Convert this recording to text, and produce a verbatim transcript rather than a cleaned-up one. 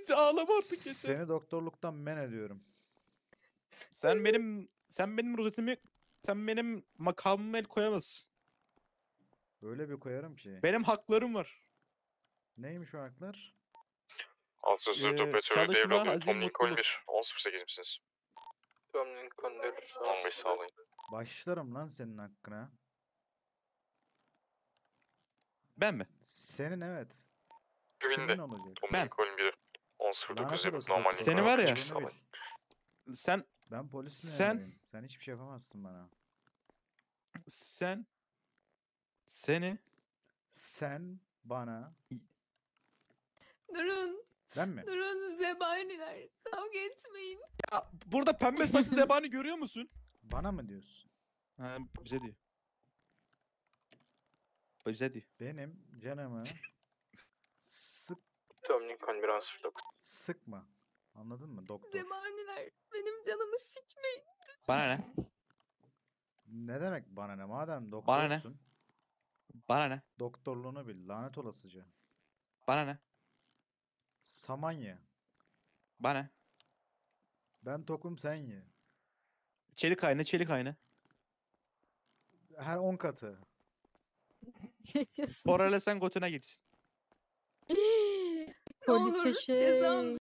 Ağlama artık yeter. Seni doktorluktan men ediyorum. Sen benim sen benim rozetimi sen benim makamıma el koyamazsın. Öyle bir koyarım ki. Benim haklarım var. Neymiş o haklar? Alt sözlü Ee, operatörü çalışma, devralıyor. azim, Tom Lincoln mutluluk. bir. on sıfır sekiz misiniz? Tom Lincoln bir. on beş sağlayın. Başlarım lan senin hakkına. Ben mi? Senin evet. Güvinde. Kimin olacak? Tom Ben. Lincoln bir. on sıfır dokuz Lanet yapıp olası normal doktor. Seni var ya- Lincoln sağlayın. Sen Ben polis Sen- memuruyum. Sen hiçbir şey yapamazsın bana. sen seni Sen bana... Durun, Ben mi? durun zebaniler. Kavga etmeyin. ya burada pembe saçlı zebani görüyor musun? Bana mı diyorsun? Ha, bize diyor. Bize diyor. Benim canımı sık Tom Lincoln bir on sıfır dokuz. sıkma. Anladın mı doktor? Zebaniler benim canımı sikmeyin. Bana ne? Ne demek bana ne? Madem Bana ne? doktorsun, Bana ne? doktorluğunu bil. Lanet olasıca. Bana ne? Saman ye. Bana ne? Ben tokum sen ye. Çelik aynı, çelik aynı. Her on katı. Ne diyorsun? Orayla sen götüne gitsin. Ne Polise olur şey. cezam